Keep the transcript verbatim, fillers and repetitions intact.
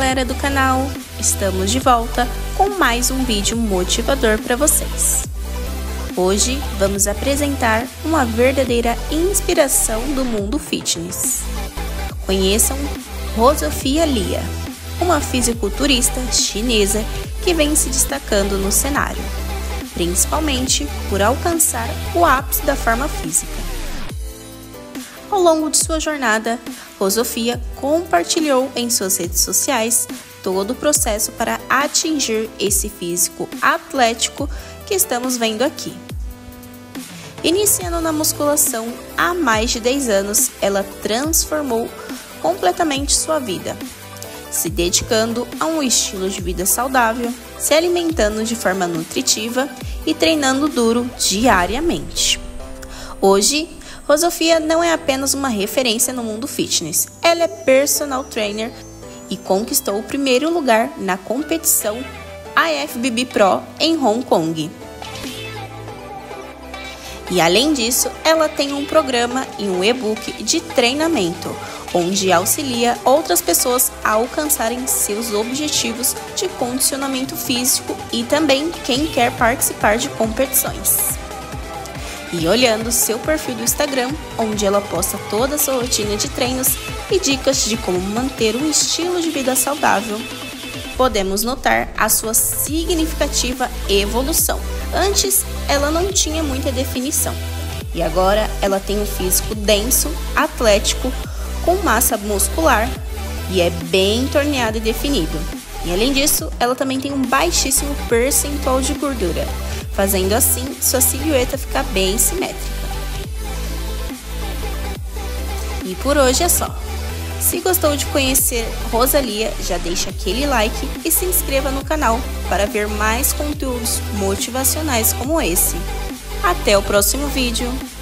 galera do canal! Estamos de volta com mais um vídeo motivador para vocês. Hoje vamos apresentar uma verdadeira inspiração do mundo fitness. Conheçam Rosofia Lia, uma fisiculturista chinesa que vem se destacando no cenário, principalmente por alcançar o ápice da forma física. Ao longo de sua jornada, Rosofia compartilhou em suas redes sociais todo o processo para atingir esse físico atlético que estamos vendo aqui. Iniciando na musculação há mais de dez anos, ela transformou completamente sua vida, se dedicando a um estilo de vida saudável, se alimentando de forma nutritiva e treinando duro diariamente. Hoje, Rosofia não é apenas uma referência no mundo fitness, ela é personal trainer e conquistou o primeiro lugar na competição I F B B Pro em Hong Kong. E além disso, ela tem um programa e um e-book de treinamento, onde auxilia outras pessoas a alcançarem seus objetivos de condicionamento físico e também quem quer participar de competições. E olhando seu perfil do Instagram, onde ela posta toda a sua rotina de treinos e dicas de como manter um estilo de vida saudável, podemos notar a sua significativa evolução. Antes, ela não tinha muita definição, e agora ela tem um físico denso, atlético, com massa muscular e é bem torneado e definido. E além disso, ela também tem um baixíssimo percentual de gordura, fazendo assim sua silhueta ficar bem simétrica. E por hoje é só. Se gostou de conhecer Rosalia, já deixa aquele like e se inscreva no canal para ver mais conteúdos motivacionais como esse. Até o próximo vídeo!